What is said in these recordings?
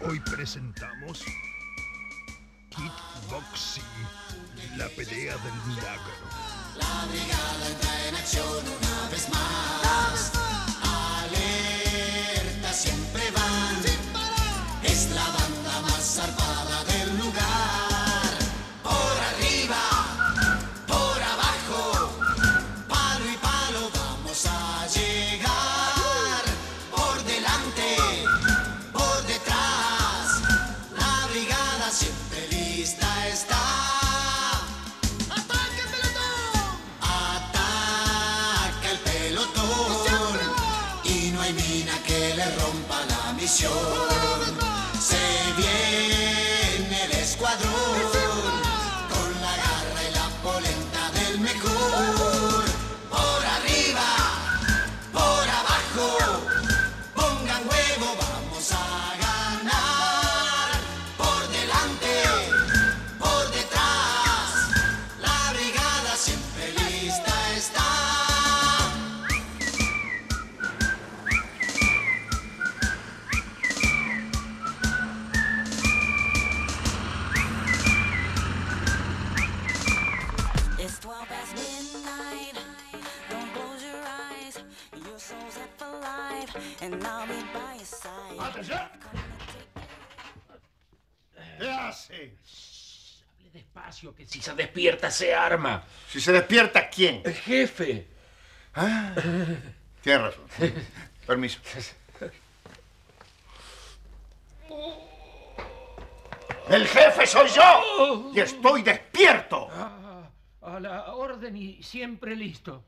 Hoy presentamos Kickboxing, la pelea del milagro. La brigada entra en acción una vez más. Alerta, siempre van. Es la banda más zarpada del lugar. Por arriba, por abajo, palo y palo vamos a llegar. Por delante, por detrás, la brigada siempre lista está. Que le rompa la misión. Se viene el escuadrón con la garra y la polenta del mejor. Por arriba, por abajo, pongan huevo, vamos a ganar. Por delante, por detrás, la brigada siempre lista está. ¡Atención! ¿Qué hace? Hable despacio, que si se despierta se arma. Si se despierta, ¿quién? El jefe. Ah, tienes razón. Permiso. ¡El jefe soy yo! ¡Y estoy despierto! A la orden y siempre listo.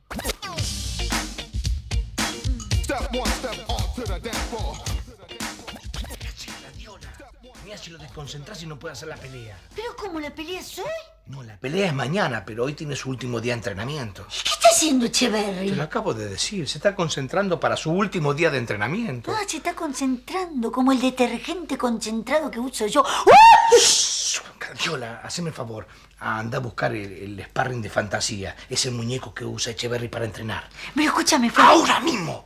Mira si lo desconcentras y no puede hacer la pelea. ¿Pero cómo la pelea es hoy? No, la pelea es mañana, pero hoy tiene su último día de entrenamiento. ¿Qué está haciendo Echeverry? Te lo acabo de decir, se está concentrando para su último día de entrenamiento. Ah, se está concentrando, como el detergente concentrado que uso yo. Gladiola, haceme el favor. Anda a buscar el sparring de fantasía, ese muñeco que usa Echeverry para entrenar. Pero escúchame, ¡ahora mismo!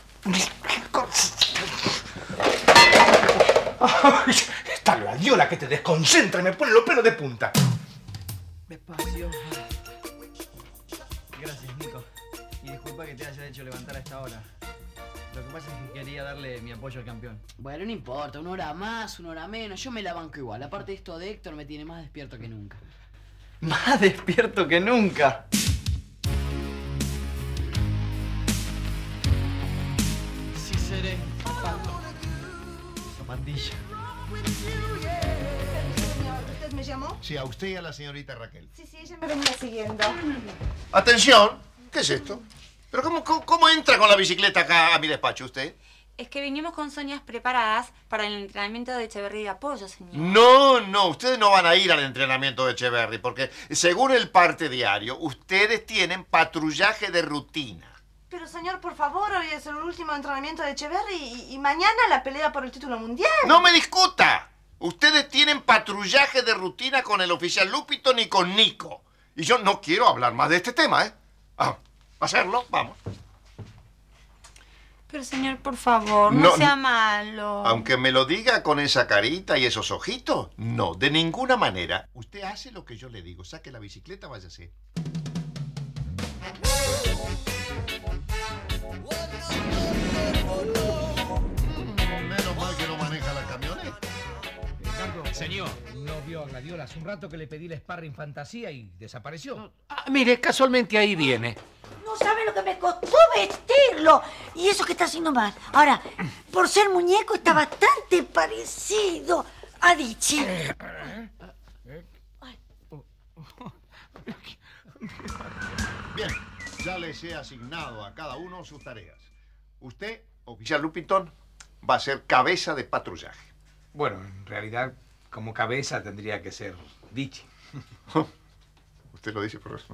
Ay, esta Gladiola que te desconcentra y me pone los pelos de punta. Despacio. Gracias, Nico. Y disculpa que te haya hecho levantar a esta hora. Lo que pasa es que quería darle mi apoyo al campeón. Bueno, no importa, una hora más, una hora menos, yo me la banco igual. Aparte esto de Héctor me tiene más despierto que nunca. Más despierto que nunca. Sí seré. Zapatilla. ¿Usted me llamó? Sí, a usted y a la señorita Raquel. Sí, ella me venía siguiendo. Atención, ¿qué es esto? ¿Pero cómo entra con la bicicleta acá a mi despacho usted? Es que vinimos con Soñas preparadas para el entrenamiento de Echeverry de apoyo, señor. No, ustedes no van a ir al entrenamiento de Echeverry, porque según el parte diario, ustedes tienen patrullaje de rutina. Pero señor, por favor, hoy es el último entrenamiento de Echeverry y mañana la pelea por el título mundial. ¡No me discuta! Ustedes tienen patrullaje de rutina con el oficial Lupito ni con Nico. Y yo no quiero hablar más de este tema, ¿eh? ¿Hacerlo? Vamos. Pero señor, por favor, no sea malo. Aunque me lo diga con esa carita y esos ojitos, no, de ninguna manera. Usted hace lo que yo le digo. Saque la bicicleta, váyase. Menos mal que no maneja la camioneta. Ricardo, señor, no vio a Gladiola hace un rato que le pedí el sparring fantasía y desapareció. Mire, casualmente ahí viene. No sabe lo que me costó vestirlo. Y eso que está haciendo mal. Ahora, por ser muñeco está bastante parecido a Dichi. Bien, ya les he asignado a cada uno sus tareas. Usted, oficial Lupitón, va a ser cabeza de patrullaje. Bueno, en realidad, como cabeza tendría que ser Dichi. Usted lo dice por eso.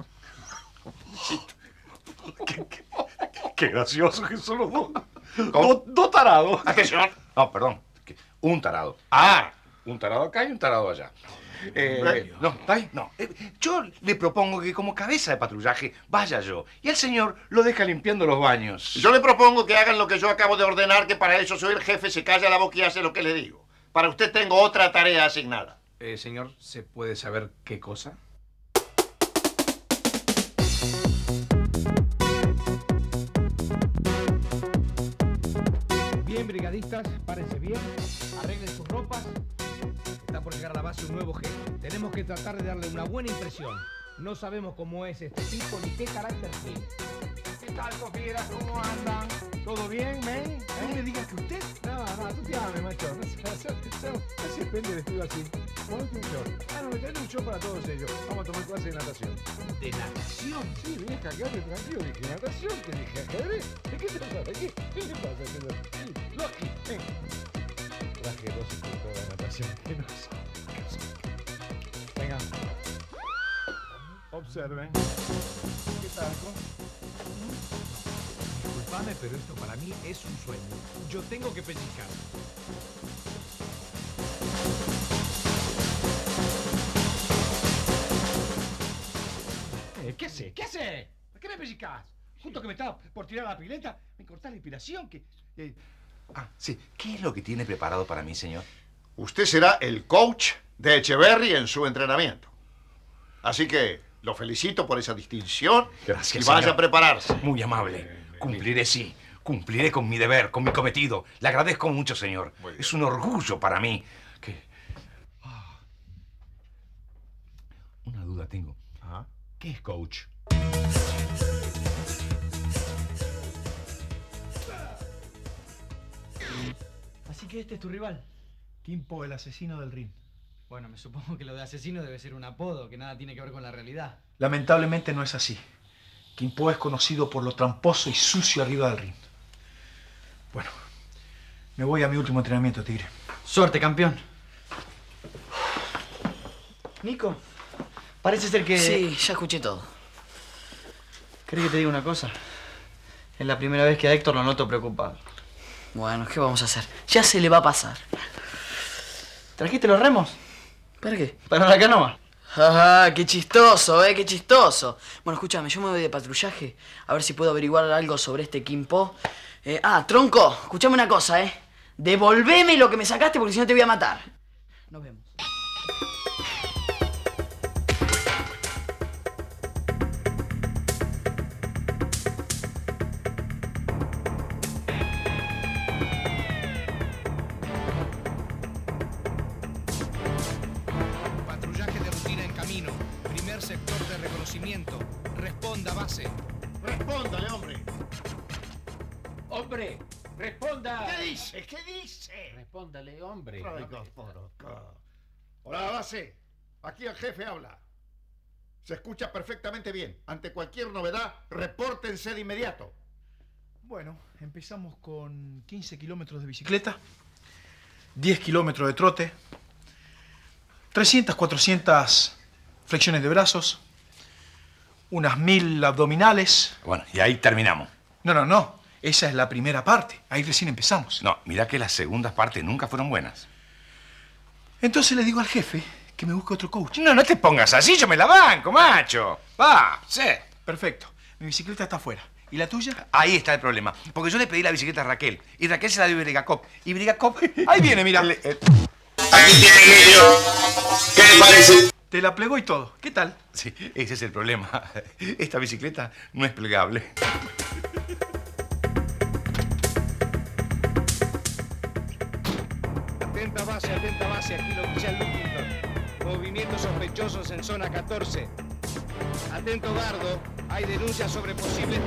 Qué gracioso que son los dos. ¿Cómo? Dos tarados. Atención. No, perdón. Un tarado. Un tarado acá y un tarado allá. No, ¿está ahí? No. Yo le propongo que como cabeza de patrullaje vaya yo. Y el señor lo deja limpiando los baños. Yo le propongo que hagan lo que yo acabo de ordenar, que para eso soy el jefe, se calla la boca y hace lo que le digo. para usted tengo otra tarea asignada. Señor, ¿se puede saber qué cosa? Bien, brigadistas, párense bien, arreglen sus ropas. Está por llegar a la base un nuevo jefe. Tenemos que tratar de darle una buena impresión. No sabemos cómo es este tipo ni qué carácter tiene. ¿Qué tal, Sofía? ¿Cómo andan? ¿Todo bien, men? No me digas que usted... No, tú te ames, macho. No se depende de estudio así. Ponte un short. No, me traen un short para todos ellos. Vamos a tomar clase de natación. ¿De natación? Sí, vieja, quédate tranquilo. Dije, natación, te dije, ajedrez. ¿De qué se trata? ¿Qué le pasa, señor? Loki, ven. Traje 2 instructores de natación. ¿Qué no sé? Vengan. Observen. ¿Qué tal? Disculpame, pero esto para mí es un sueño. Yo tengo que pellizcar. ¿Qué hace? ¿Qué hace? ¿Por qué me pellizcás? Justo que me estaba por tirar a la pileta, me cortás la inspiración. Sí. ¿Qué es lo que tiene preparado para mí, señor? Usted será el coach de Echeverry en su entrenamiento. Así que lo felicito por esa distinción. Gracias, y vaya señor. a prepararse. Muy amable. Cumpliré, sí. Cumpliré con mi deber, con mi cometido. Le agradezco mucho, señor. Es un orgullo para mí. Una duda tengo. ¿Qué es coach? Así que este es tu rival. Kimpo, el asesino del ring. Bueno, me supongo que lo de asesino debe ser un apodo, que nada tiene que ver con la realidad. Lamentablemente no es así. Kimpo es conocido por lo tramposo y sucio arriba del ring. Bueno, me voy a mi último entrenamiento, Tigre. Suerte, campeón. Nico, parece ser que... Sí, ya escuché todo. ¿Querés que te diga una cosa? Es la primera vez que a Héctor lo noto preocupado. Bueno, ¿qué vamos a hacer? Ya se le va a pasar. ¿Trajiste los remos? ¿Para qué? Para la canoa. Ah, qué chistoso, qué chistoso. Bueno, escúchame, yo me voy de patrullaje a ver si puedo averiguar algo sobre este Kimpo. Tronco, escúchame una cosa, Devolveme lo que me sacaste porque si no te voy a matar. Nos vemos. Patrullaje de rutina en camino. Primer sector de reconocimiento. Responda, base. Respóndale, hombre. ¡Hombre! ¡Responda! ¿Qué dice? ¿Qué dice? Respóndale, hombre. Traiga por acá. Hola, base. Aquí el jefe habla. Se escucha perfectamente bien. Ante cualquier novedad, repórtense de inmediato. Bueno, empezamos con 15 kilómetros de bicicleta, 10 kilómetros de trote, 300, 400 flexiones de brazos, unas 1000 abdominales. Bueno, y ahí terminamos. No. Esa es la primera parte. Ahí recién empezamos. No, mirá que las segundas partes nunca fueron buenas. Entonces le digo al jefe que me busque otro coach. No te pongas así, yo me la banco, macho. Va, sí. Perfecto. Mi bicicleta está afuera. ¿Y la tuya? Ahí está el problema. Porque yo le pedí la bicicleta a Raquel. Y Raquel se la dio a Brigacop. Y Brigacop... Ahí viene, mira. Aquí tiene Emilio. ¿Qué le parece? Te la plegó y todo. ¿Qué tal? Sí, ese es el problema. Esta bicicleta no es plegable. Atenta base, aquí el oficial Luppington. Movimientos sospechosos en zona 14. Atento, Gardo, hay denuncias sobre posibles...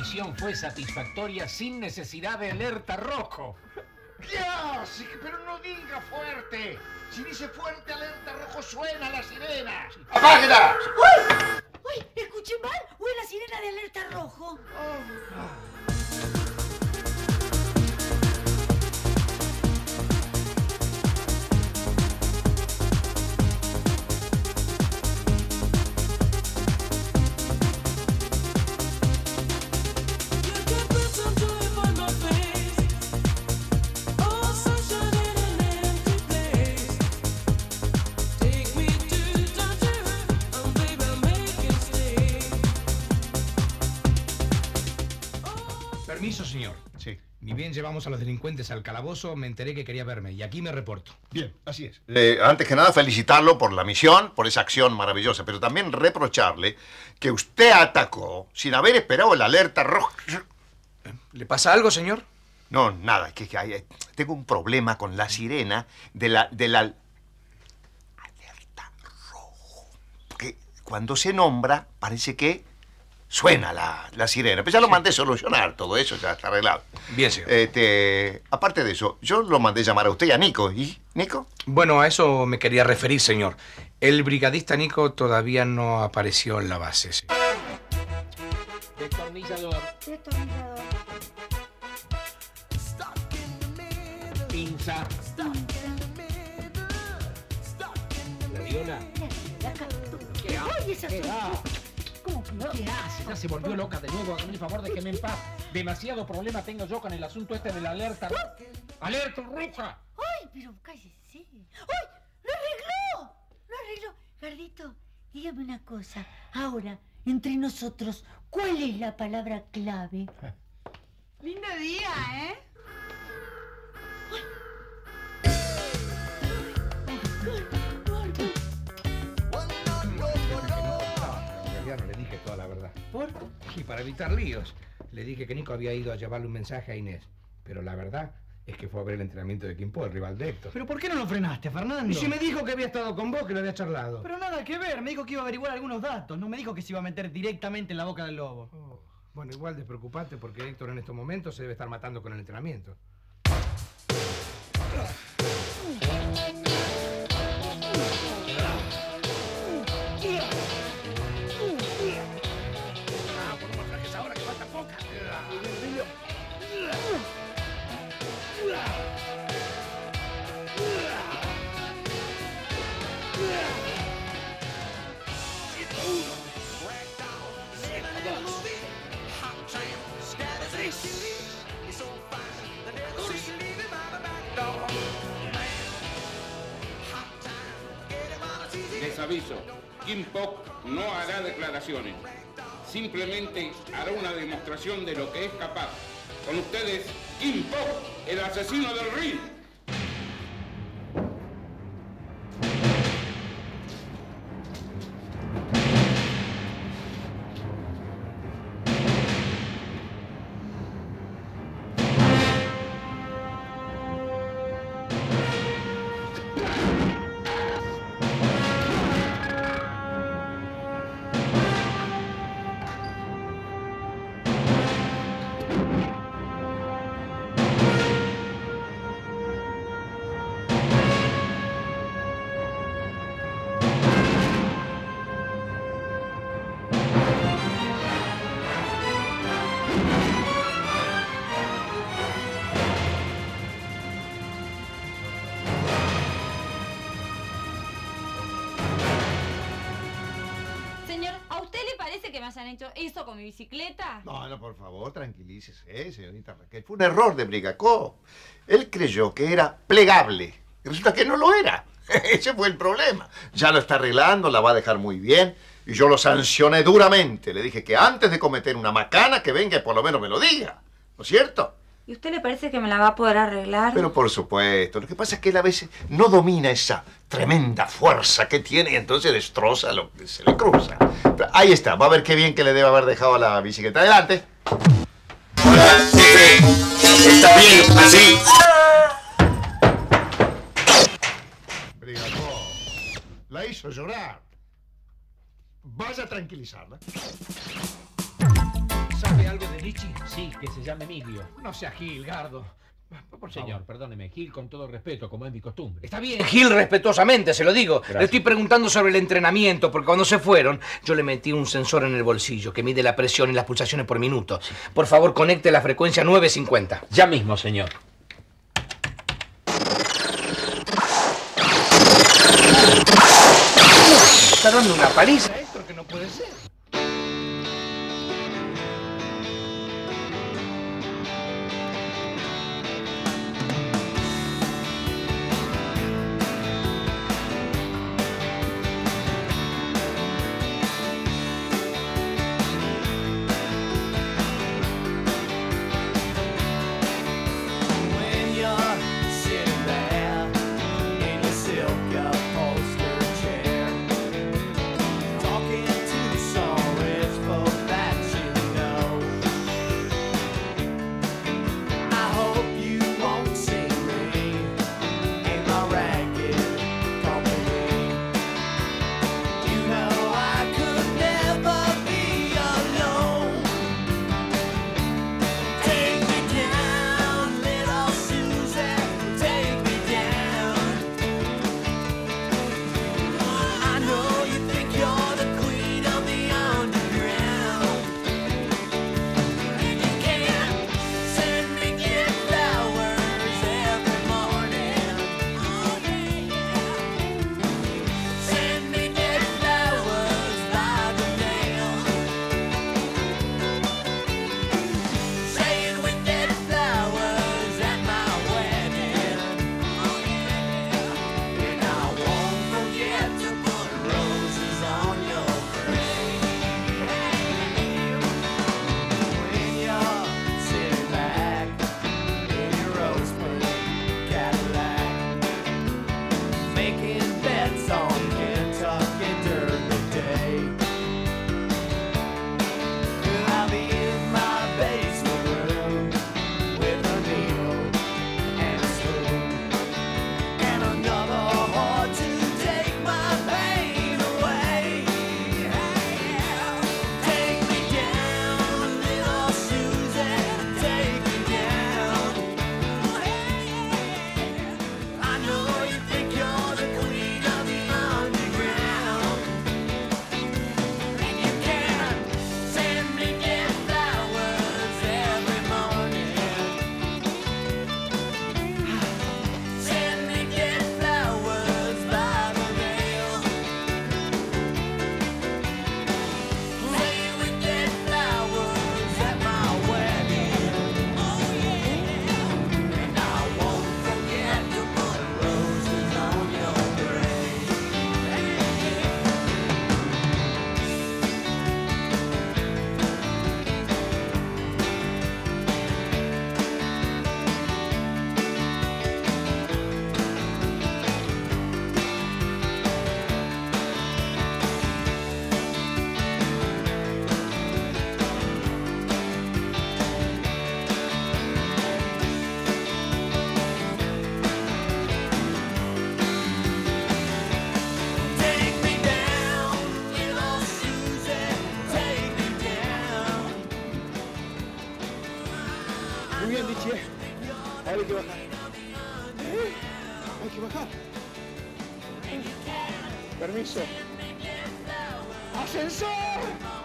misión fue satisfactoria sin necesidad de alerta rojo. ¿Qué hace? Pero no diga fuerte. Si dice fuerte, alerta rojo, suena la sirena. ¡Apáguela! ¡Uy! ¡Uy! ¿Escuché mal? ¡Uy, la sirena de alerta rojo! Permiso, señor. Sí. Ni bien llevamos a los delincuentes al calabozo, me enteré que quería verme y aquí me reporto. Bien, así es. Antes que nada, felicitarlo por la misión, por esa acción maravillosa, pero también reprocharle que usted atacó sin haber esperado el alerta roja. ¿Le pasa algo, señor? No, nada, tengo un problema con la sirena de la alerta rojo. Porque cuando se nombra, parece que suena la sirena. Pues ya lo mandé a solucionar, todo eso ya está arreglado. Bien, señor. Aparte de eso, yo lo mandé llamar a usted y a Nico. ¿Y Nico? Bueno, a eso me quería referir, señor. El brigadista Nico todavía no apareció en la base. Sí. Destornillador. Destornillador. Pinza. ¿La viola? ¿Qué haces? ¿Qué hace? Ya se volvió loca de nuevo. Hágame el favor de que me en paz. Demasiado problema tengo yo con el asunto este de la alerta. ¡Alerta roja! ¡Ay, pero cállese! ¡Ay! ¡Lo arregló! ¡Lo arregló! Gardito, dígame una cosa. Ahora, entre nosotros, ¿cuál es la palabra clave? Lindo día, ¿eh? No le dije toda la verdad. ¿Por? Y para evitar líos. Le dije que Nico había ido a llevarle un mensaje a Inés. Pero la verdad es que fue a ver el entrenamiento de Kim Po, el rival de Héctor. ¿Pero por qué no lo frenaste, Fernando? Y si me dijo que había estado con vos, que lo había charlado. Pero nada que ver, me dijo que iba a averiguar algunos datos. No me dijo que se iba a meter directamente en la boca del lobo. Oh, bueno, igual despreocupate porque Héctor en estos momentos se debe estar matando con el entrenamiento. Les aviso, Kim Po no hará declaraciones. Simplemente hará una demostración de lo que es capaz. Con ustedes, Kim Po, el asesino del ring. que me hayan hecho eso con mi bicicleta? No, por favor, tranquilícese, señorita Raquel. Fue un error de Brigacó. Él creyó que era plegable. Y resulta que no lo era. Ese fue el problema. Ya lo está arreglando, la va a dejar muy bien. Y yo lo sancioné duramente. Le dije que antes de cometer una macana, que venga y por lo menos me lo diga. ¿No es cierto? ¿Y usted le parece que me la va a poder arreglar? Pero por supuesto. Lo que pasa es que él a veces no domina esa tremenda fuerza que tiene y entonces destroza lo que se le cruza. Pero ahí está. Va a ver qué bien que le debe haber dejado la bicicleta. Adelante. Está bien, así. Brigacó, la hizo llorar. Vaya a tranquilizarla. Salga. ¿Sabe algo de Lichi? Sí, que se llama Emilio. No sea Gil, Gardo. Por Señor, favor. perdóneme, Gil, con todo respeto, como es mi costumbre. Está bien, Gil, respetuosamente, se lo digo. Gracias. Le estoy preguntando sobre el entrenamiento, porque cuando se fueron, yo le metí un sensor en el bolsillo que mide la presión y las pulsaciones por minuto. Por favor, conecte la frecuencia 950. Ya mismo, señor. Está dando una paliza, Héctor, que no puede ser. When you're sitting there in your silk upholstered chair, talking to some rich folk that you know, I hope you won't see me in my ragged company. You know I could never be alone. Take me down, little Susan, take me down. I know you think you're the queen of the underground, and you can't send me gift flowers every morning. Send me gift flowers by the mail, saying we get flowers at my wedding, and I won't forget to put roses on your grave. When you're sitting back in your rose pink Cadillac, making bets on Kentucky Derby Day, I'll be in my basement room with a needle and a spoon and another whore to take my pain away. Take me down, little Susan, take me down. I know you think you're the queen of the underground, and you can't send me gift flowers every morning. Send me gift flowers by the mail. Say we get flowers at my wedding. And I won't forget to put roses on your grave. Take me down, little Susan, take me down. Muy bien, Lichi. Ahora hay que bajar. Hay que bajar. Permiso. ¡Ascensor!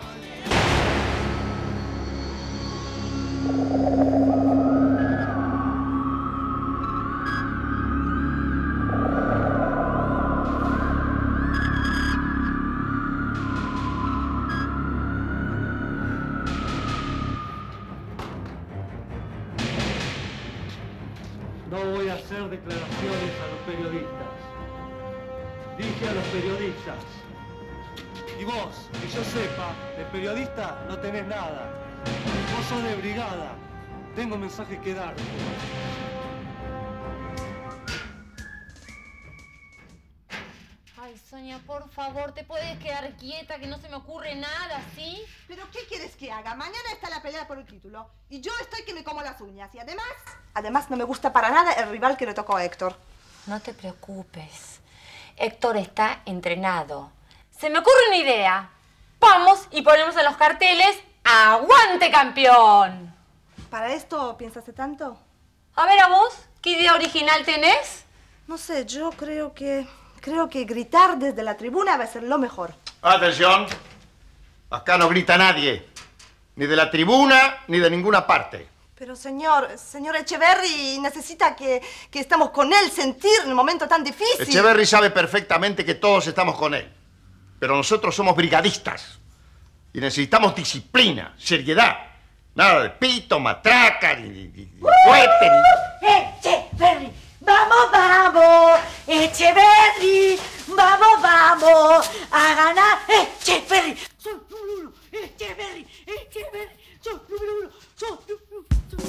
No voy a hacer declaraciones a los periodistas. Dije a los periodistas. Y vos, que yo sepa, de periodista no tenés nada. Vos sos de brigada. Tengo un mensaje que darte. Ay, Sonia, por favor, ¿te puedes quedar quieta que no se me ocurre nada, sí? ¿Pero qué quieres que haga? Mañana está la pelea por el título. Y yo estoy que me como las uñas. Y además no me gusta para nada el rival que le tocó a Héctor. No te preocupes. Héctor está entrenado. Se me ocurre una idea. Vamos y ponemos en los carteles ¡Aguante, campeón! ¿Para esto pensaste tanto? A ver, a vos, ¿qué idea original tenés? No sé, yo creo que gritar desde la tribuna va a ser lo mejor. Atención. Acá no grita nadie. Ni de la tribuna, ni de ninguna parte. Pero señor Echeverri necesita que estemos con él, sentir en un momento tan difícil. Echeverri sabe perfectamente que todos estamos con él. Pero nosotros somos brigadistas. Y necesitamos disciplina, seriedad. Nada de pito, matraca, ni cohete, ni... Echeverri, vamos, vamos. Echeverri, vamos, vamos. A ganar. Echeverri, sos número uno. Echeverri, sos número uno. Sos número uno.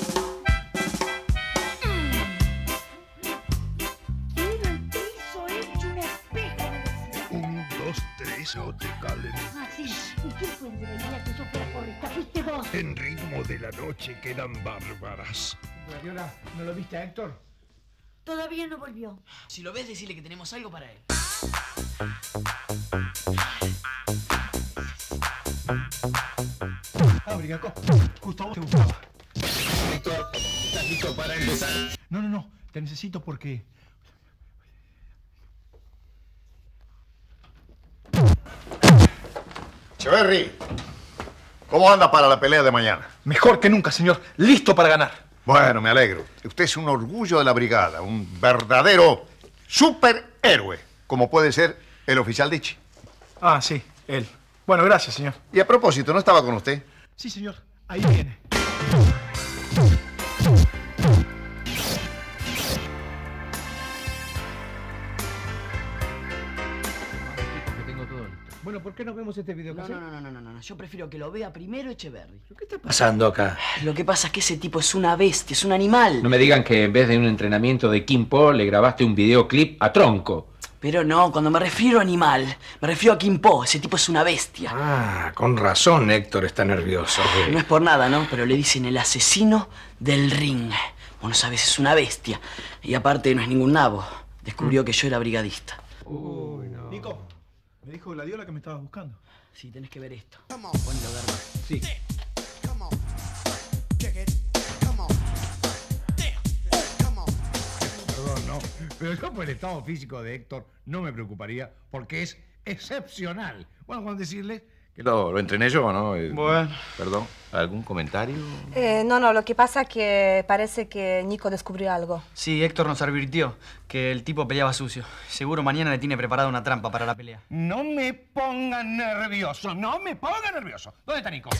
Quiero el piso hecho una espeja. 1, 2, 3, no te calen. Ah, sí. ¿Y quién fue el de venir que yo fuera correcta? Fuiste vos. En ritmo de la noche quedan bárbaras. Guardiola, ¿no lo viste a Héctor? Todavía no volvió. Si lo ves, decirle que tenemos algo para él. Brigacó. Gustavo te gustaba. Héctor, ¿estás listo para empezar? No. Te necesito porque... Echeverri, ¿cómo anda para la pelea de mañana? Mejor que nunca, señor. Listo para ganar. Bueno, me alegro. Usted es un orgullo de la brigada, un verdadero superhéroe, como puede ser el oficial Dichi. Ah, sí, él. Bueno, gracias, señor. Y a propósito, ¿no estaba con usted? Sí, señor. Ahí viene. Bueno, ¿por qué no vemos este video? No. Yo prefiero que lo vea primero Echeverri. ¿Qué está pasando acá? Lo que pasa es que ese tipo es una bestia, es un animal. No me digan que en vez de un entrenamiento de Kim Po le grabaste un videoclip a Tronco. Pero no, cuando me refiero a animal, me refiero a Kim Po. Ese tipo es una bestia. Ah, con razón Héctor está nervioso. No es por nada, ¿no? Pero le dicen el asesino del ring. Bueno, sabes, es una bestia. Y aparte no es ningún nabo. Descubrió que yo era brigadista. Uy, no. Nico, me dijo Gladiola que me estabas buscando. Sí, tenés que ver esto. Ponlo, Garba. Sí. Perdón, no. Pero yo por el estado físico de Héctor no me preocuparía porque es excepcional. Bueno, cuando decirle que Lo entrené yo, ¿no? Bueno. Perdón, ¿algún comentario? No, lo que pasa es que parece que Nico descubrió algo. Sí, Héctor nos advirtió que el tipo peleaba sucio. Seguro mañana le tiene preparada una trampa para la pelea. no me pongan nervioso, no me pongan nervioso. ¿Dónde está Nico?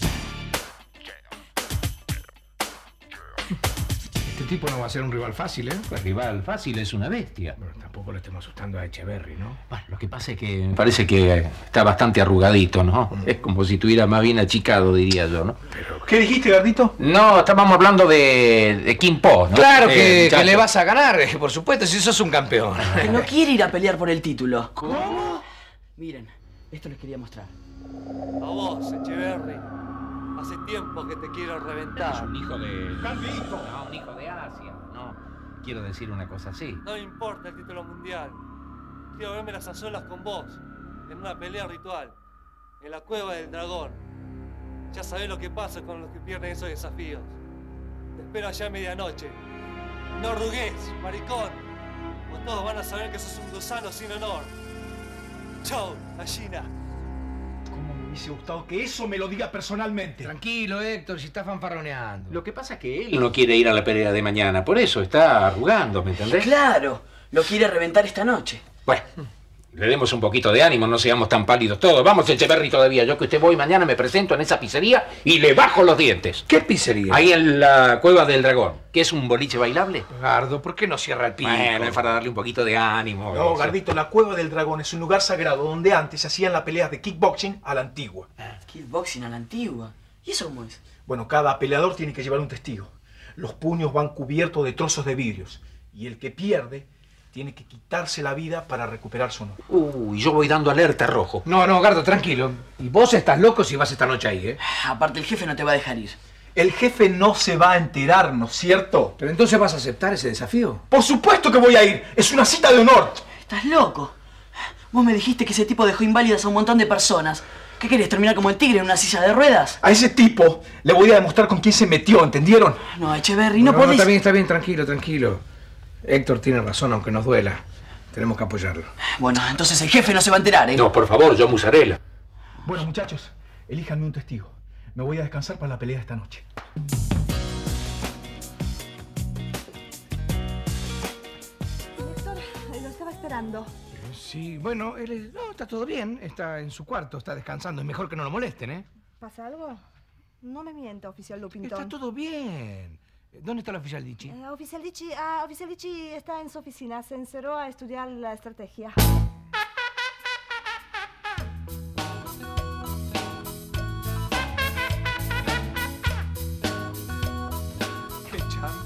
Este tipo no va a ser un rival fácil, ¿eh? Pues rival fácil es una bestia. Bueno, tampoco le estemos asustando a Echeverri, ¿no? Bueno, lo que pasa es que me parece que está bastante arrugadito, ¿no? Es como si estuviera más bien achicado, diría yo, ¿no? ¿Qué dijiste, Gardito? No, estábamos hablando de Kim Po, ¿no? Claro que muchacho. le vas a ganar, por supuesto, si sos un campeón. Que no quiere ir a pelear por el título. ¿Cómo? Miren, esto les quería mostrar. A vos, Echeverri. Hace tiempo que te quiero reventar. Es un hijo de... ¡Carlito! No, un hijo de Asia. No, quiero decir una cosa así. No me importa el título mundial. Quiero verme las a solas con vos. En una pelea ritual. En la cueva del dragón. Ya sabés lo que pasa con los que pierden esos desafíos. Te espero allá a medianoche. No arrugues, maricón. O todos van a saber que sos un gusano sin honor. Chau, gallina. ¿Cómo me hubiese gustado que eso me lo diga personalmente? Tranquilo, Héctor, si está fanfarroneando. Lo que pasa es que él no quiere ir a la pelea de mañana, por eso está arrugando, ¿me entendés? Claro, lo quiere reventar esta noche. Bueno, le demos un poquito de ánimo, no seamos tan pálidos todos. Vamos, Echeverri, todavía. Yo que usted voy mañana me presento en esa pizzería y le bajo los dientes. ¿Qué pizzería? Ahí en la Cueva del Dragón, que es un boliche bailable. Gardo, ¿por qué no cierra el pico? Bueno, es para darle un poquito de ánimo. No, Gardito, la Cueva del Dragón es un lugar sagrado donde antes se hacían las peleas de kickboxing a la antigua. Kickboxing a la antigua. ¿Y eso cómo es? Bueno, cada peleador tiene que llevar un testigo. Los puños van cubiertos de trozos de vidrios. Y el que pierde tiene que quitarse la vida para recuperar su honor. Uy, yo voy dando alerta rojo. No, Gardo, tranquilo. Y vos estás loco si vas esta noche ahí, ¿eh? Aparte, el jefe no te va a dejar ir. El jefe no se va a enterar, ¿no es cierto? ¿Pero entonces vas a aceptar ese desafío? ¡Por supuesto que voy a ir! ¡Es una cita de honor! Estás loco. Vos me dijiste que ese tipo dejó inválidas a un montón de personas. ¿Qué querés? ¿Terminar como el tigre en una silla de ruedas? A ese tipo le voy a demostrar con quién se metió, ¿entendieron? No, Echeverri, no podés... Está bien, tranquilo, tranquilo. Héctor tiene razón, aunque nos duela. Tenemos que apoyarlo. Bueno, entonces el jefe no se va a enterar, ¿eh? No, por favor, yo musarela. Bueno, muchachos, elíjanme un testigo. Me voy a descansar para la pelea de esta noche. Héctor, lo estaba esperando. Sí, bueno, no, está todo bien. Está en su cuarto, está descansando. Es mejor que no lo molesten, ¿eh? ¿Pasa algo? No me mienta, oficial Lupintón. Está todo bien. ¿Dónde está el oficial Dichi? Oficial Dichi está en su oficina. Se encerró a estudiar la estrategia. ¡Qué chan!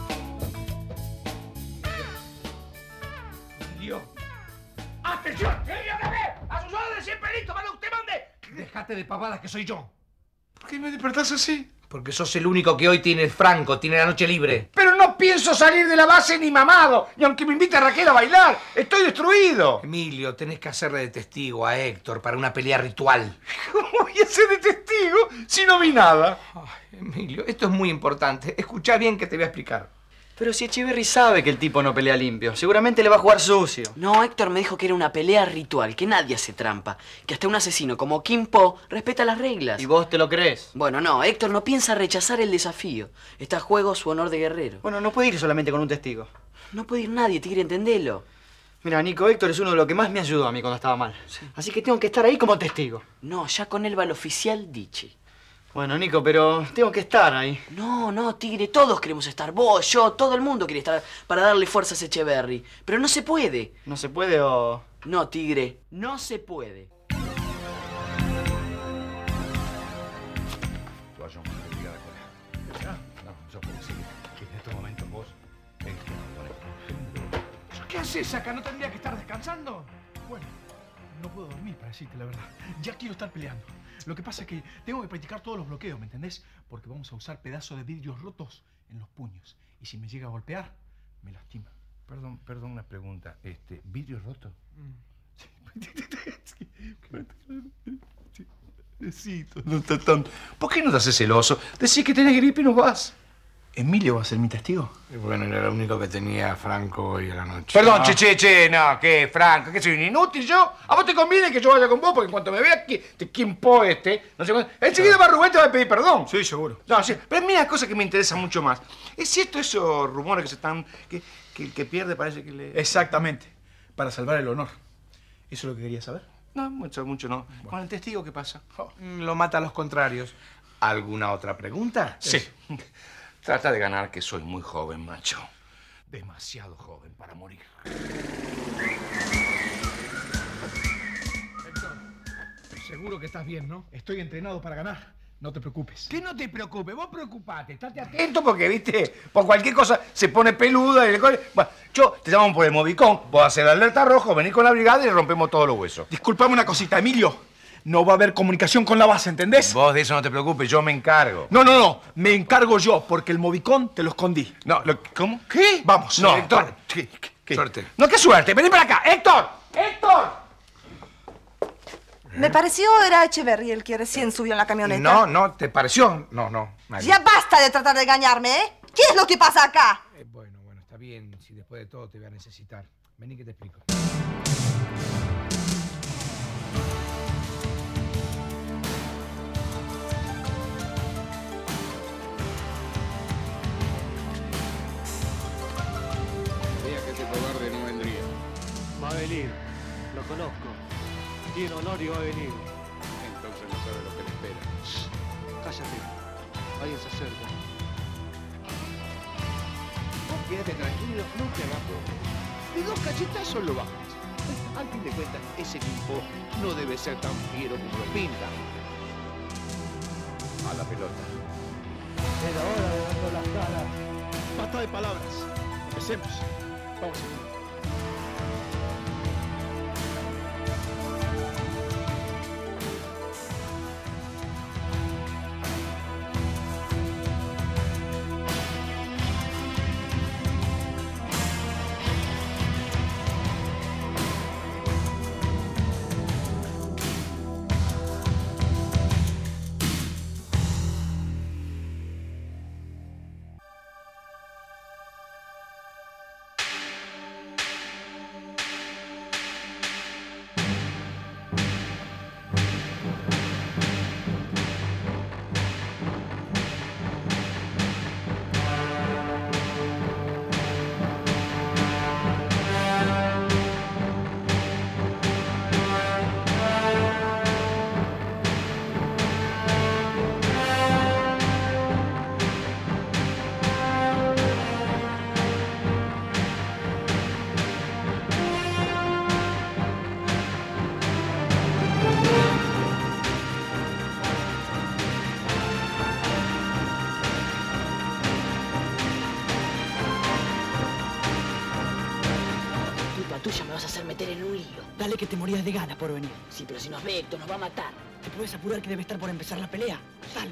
¡Dios! ¡Atención! ¡A sus órdenes siempre listo para lo que usted mande! Dejate de pavadas que soy yo. ¿Por qué me despertás así? Porque sos el único que hoy tiene Franco, tiene la noche libre. Pero no pienso salir de la base ni mamado, ni aunque me invite Raquel a bailar. Estoy destruido. Emilio, tenés que hacerle de testigo a Héctor para una pelea ritual. ¿Cómo voy a ser de testigo si no vi nada? Ay, Emilio, esto es muy importante. Escuchá bien que te voy a explicar. Pero si Echeverri sabe que el tipo no pelea limpio, seguramente le va a jugar sucio. No, Héctor me dijo que era una pelea ritual, que nadie hace trampa, que hasta un asesino como Kim Po respeta las reglas. ¿Y vos te lo crees? Bueno, no, Héctor no piensa rechazar el desafío. Está a juego su honor de guerrero. Bueno, no puede ir solamente con un testigo. No puede ir nadie, Tigre, entendelo. Mira, Nico, Héctor es uno de los que más me ayudó a mí cuando estaba mal. Sí. Así que tengo que estar ahí como testigo. No, ya con él va el oficial Dichi. Bueno, Nico, pero tengo que estar ahí. No, Tigre, todos queremos estar. Vos, yo, todo el mundo quiere estar para darle fuerzas a Echeverri. Pero no se puede. ¿No se puede o...? No, Tigre, no se puede. No, yo puedo decir que en estos momentos vos... ¿Qué haces acá? ¿No tendría que estar descansando? Bueno, no puedo dormir, para decirte la verdad. Ya quiero estar peleando. Lo que pasa es que tengo que practicar todos los bloqueos, ¿me entendés? Porque vamos a usar pedazos de vidrios rotos en los puños. Y si me llega a golpear, me lastima. Perdón, una pregunta. ¿Vidrio roto? Sí, no está tan... ¿Por qué no te haces celoso? Decís que tenés gripe y no vas. ¿Emilio va a ser mi testigo? Bueno, era lo único que tenía Franco hoy a la noche. Perdón, che, no, ¿qué, Franco? ¿Qué soy un inútil yo? A vos te conviene que yo vaya con vos, porque en cuanto me vea que Kim Po no sé cuánto, enseguida va Rubén te va a pedir perdón. Sí, seguro. No, sí, pero mira, cosa que me interesa mucho más. ¿Es cierto esos rumores que se están... que el que pierde parece que le... Exactamente. Para salvar el honor. ¿Eso es lo que quería saber? No, mucho no. Bueno. ¿Con el testigo qué pasa? Lo mata a los contrarios. ¿Alguna otra pregunta? Sí. Trata de ganar que soy muy joven, macho. Demasiado joven para morir. Héctor, seguro que estás bien, ¿no? Estoy entrenado para ganar. No te preocupes. Que no te preocupes, vos preocupate, estate atento. Atento porque, viste, por cualquier cosa se pone peluda y le... Bueno, yo te llamo por el movicón, vos hacer la alerta rojo, venís con la brigada y le rompemos todos los huesos. Disculpame una cosita, Emilio. No va a haber comunicación con la base, ¿entendés? Vos de eso no te preocupes, yo me encargo. No. Me encargo yo, porque el movicón te lo escondí. No, ¿cómo? ¿Qué? Vamos. No, Héctor. ¿Qué? Suerte. No, qué suerte. Vení para acá. ¡Héctor! Me pareció era Echeverri el que recién subió en la camioneta. No, ¿te pareció? No. Nadie. Ya basta de tratar de engañarme, ¿eh? ¿Qué es lo que pasa acá? Bueno, está bien. Si después de todo te voy a necesitar. Vení que te explico. Sabía que ese cobarde no vendría. Va a venir, lo conozco. Tiene honor y va a venir. Entonces no sabe lo que le espera. Cállate, alguien se acerca. Vos quédate tranquilo, no te hagas poco. De 2 cachetazos lo bajas. Al fin de cuentas, ese tipo no debe ser tan fiero como lo pinta. A la pelota. Era hora de darnos las caras. Basta de palabras. Empecemos. Vamos a meter en un lío. Dale que te morías de ganas por venir. Sí, pero si nos ve Héctor, nos va a matar. ¿Te puedes apurar que debe estar por empezar la pelea? Dale.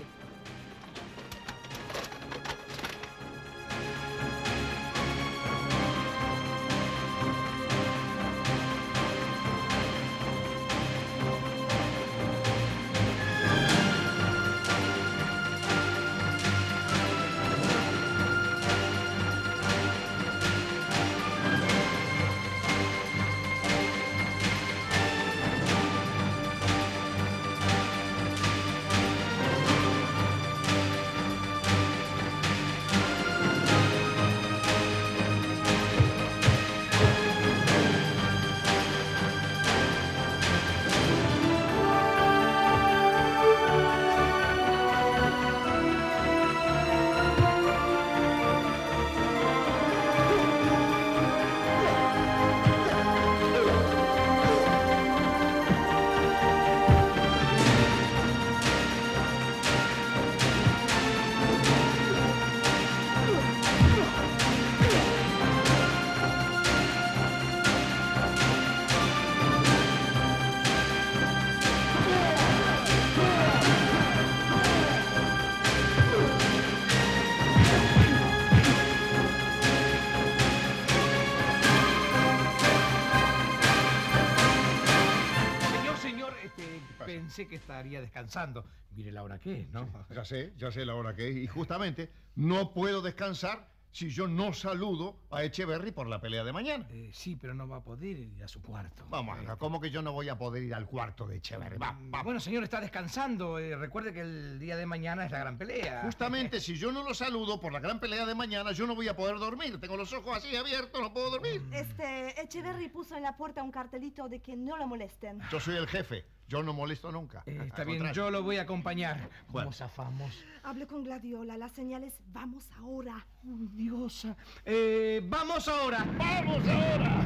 Pensé que estaría descansando. Mire la hora que es, ¿no? Ya sé la hora que es. Y justamente no puedo descansar si yo no saludo a Echeverry por la pelea de mañana. Sí, pero no va a poder ir a su cuarto. Vamos, ¿cómo que yo no voy a poder ir al cuarto de Echeverry? Va. Bueno, señor, está descansando. Recuerde que el día de mañana es la gran pelea. Justamente, si yo no lo saludo por la gran pelea de mañana, yo no voy a poder dormir. Tengo los ojos así abiertos, no puedo dormir. Echeverry puso en la puerta un cartelito de que no lo molesten. Yo soy el jefe. Yo no molesto nunca. Está bien, yo lo voy a acompañar. ¿Cómo zafamos? Hablé con Gladiola. La señal es vamos ahora. Diosa. ¡Vamos ahora! ¡Vamos ahora!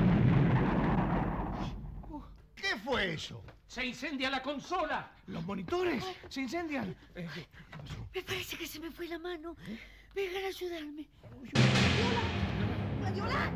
¿Qué fue eso? ¡Se incendia la consola! ¡Los monitores se incendian! Me parece que se me fue la mano. Vengan a ayudarme. ¡Gladiola!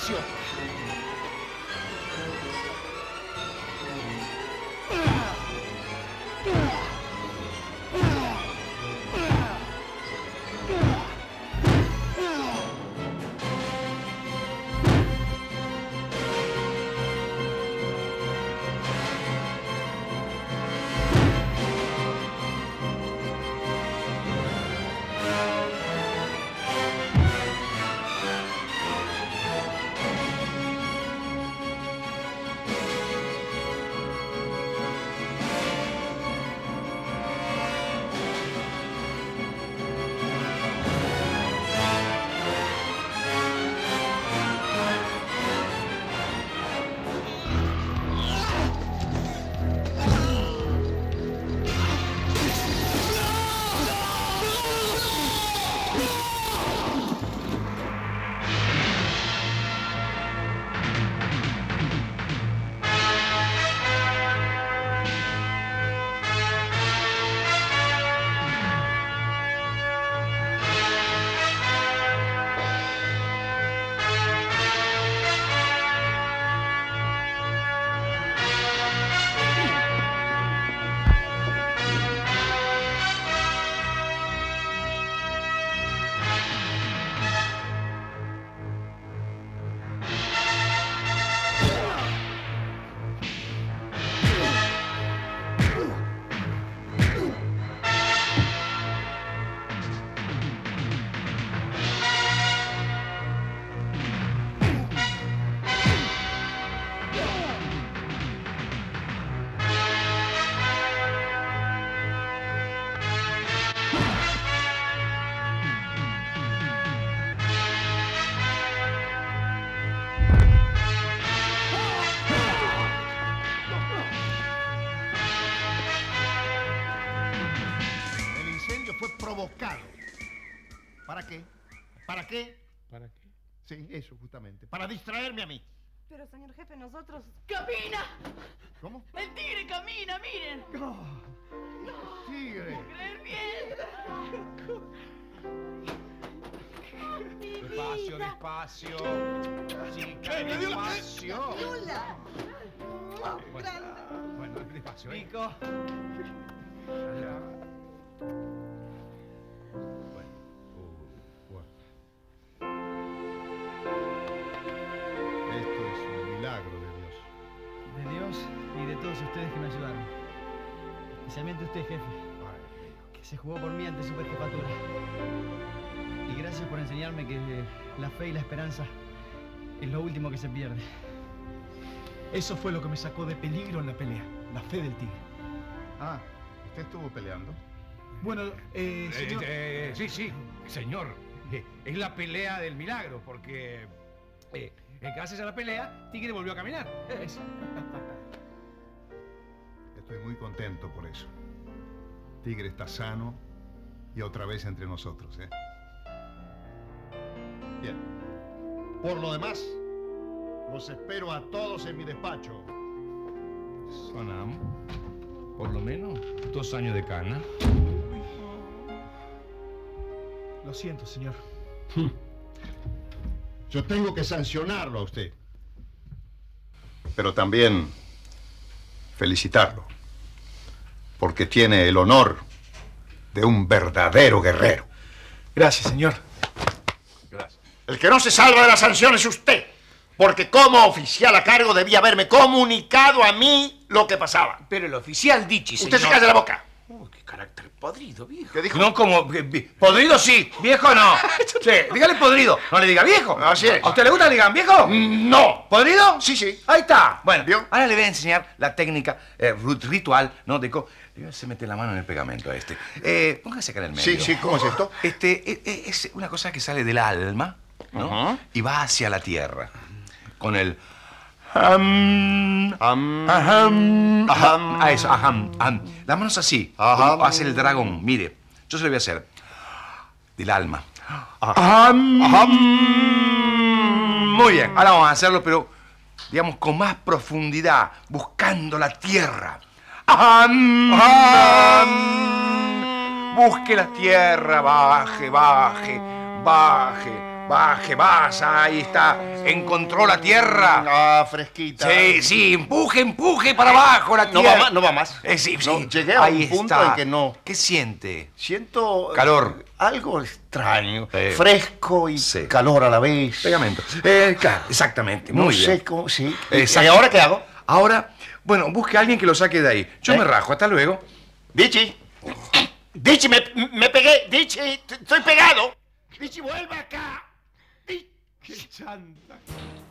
¡Despacio! Provocado. ¿Para qué? ¿Para qué? ¿Para qué? Sí, eso justamente. Para distraerme a mí. Pero, señor jefe, nosotros... ¡Camina! ¿Cómo? ¡El tigre camina, miren! ¡Tigre! ¡Creer bien! Despacio, despacio. Chica, me dio la- despacio. ¡Lula! Bueno, despacio, ¿eh? Pico. Esto es un milagro de Dios. De Dios y de todos ustedes que me ayudaron. Especialmente usted, jefe, que se jugó por mí ante Superjefatura. Y gracias por enseñarme que la fe y la esperanza es lo último que se pierde. Eso fue lo que me sacó de peligro en la pelea. La fe del tigre. Ah, ¿usted estuvo peleando? Bueno, señor... Sí, sí, señor. Es la pelea del milagro, porque gracias a la pelea, Tigre volvió a caminar. Estoy muy contento por eso. Tigre está sano y otra vez entre nosotros, ¿eh? Bien. Por lo demás, los espero a todos en mi despacho. Sonamos. Por lo menos 2 años de cana. Lo siento, señor. Yo tengo que sancionarlo a usted. Pero también felicitarlo. Porque tiene el honor de un verdadero guerrero. Gracias, señor. Gracias. El que no se salva de la sanción es usted. Porque como oficial a cargo debía haberme comunicado a mí lo que pasaba. Pero el oficial Dichi, señor... Usted se calle la boca. Qué carácter podrido, viejo. ¿Qué dijo? No, como... podrido sí, viejo no. Sí, dígale podrido, no le diga viejo. Así es. ¿A usted le gusta que le digan viejo? No. ¿Podrido? Sí, sí. Ahí está. Bueno, ¿Vio? ahora le voy a enseñar la técnica ritual, ¿no? Se mete la mano en el pegamento este. Póngase acá en el medio. Sí, sí, ¿cómo es esto? Es una cosa que sale del alma, ¿no? Y va hacia la tierra. Con el... a eso, Las manos así. Hace el dragón. Mire, yo se lo voy a hacer. Del alma. Muy bien. Ahora vamos a hacerlo, pero digamos con más profundidad, buscando la tierra. Busque la tierra, baje, baje, baje. Baje, más, ahí está. Encontró la tierra. Ah, fresquita. Sí, sí, empuje para abajo la tierra. No va más. Sí, No, sí. llegué a Ahí un punto está. en que no. ¿Qué siente? Siento... Calor. Algo extraño. Fresco y calor a la vez. Pegamento. Claro, exactamente. No Muy sé bien. cómo... Sí. Exacto. ¿Y ahora qué hago? Ahora, bueno, busque a alguien que lo saque de ahí. Yo me rajo. Hasta luego. Dichi. Dichi, me pegué. Dichi, estoy pegado. Dichi, vuelve acá. ¡Qué chanta!